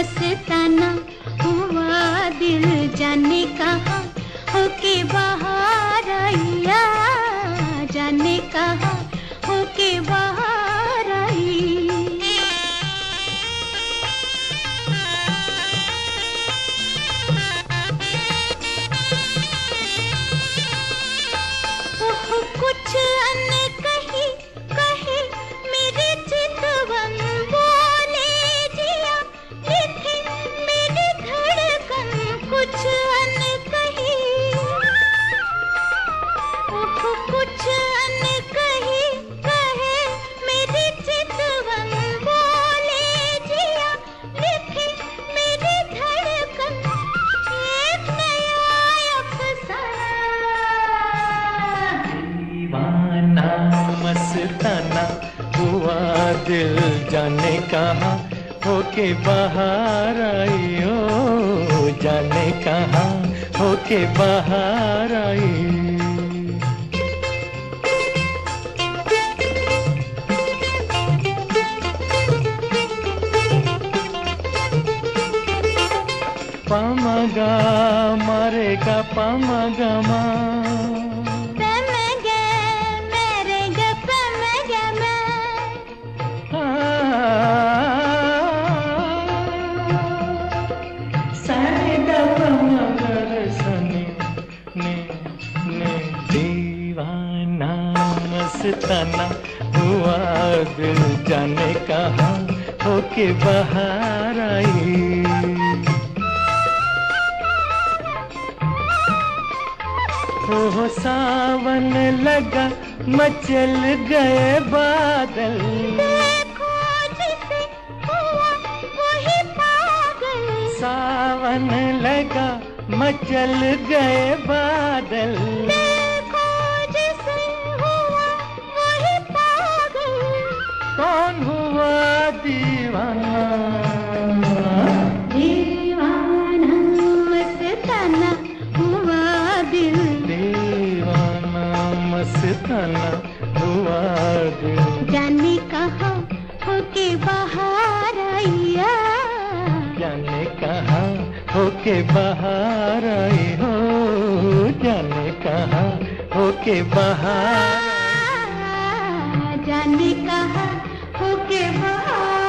मस्ताना हुआ दिल जाने कहाँ होके बाहर आया, जाने कहाँ होके बाहर आई। ओह कुछ अनकही कहे मेरे चितवन बोले जिया, लिखे मेरी धड़कन कुछ अनकही। ओह कुछ अनकही कहे मेरी चितवन बोले जिया, लिखे मेरी धड़कन एक नया अफसाना। दीवाना मस्ताना हुआ दिल जाने कहाँ होके बाहर आई, ओ जाने कहाँ होके बाहर आई। पामगा मरेगा पामगमा, दीवाना मस्ताना हुआ दिल जाने कहाँ होके बाहर आई। हो सावन लगा मचल गए बादल, देखो जिसे हुआ वही पागल। सावन लगा मचल गए बादल, देखो जिसे हुआ वही पागल। कौन हुआ दीवाना? दीवाना मस्ताना हुआ दिल, दीवाना मस्ताना हुआ दिल जाने कहाँ होके बाहर आया, जाने कहाँ होके बाहर आई, हो जाने कहाँ होके बाहर, जाने कहाँ होके बाहर।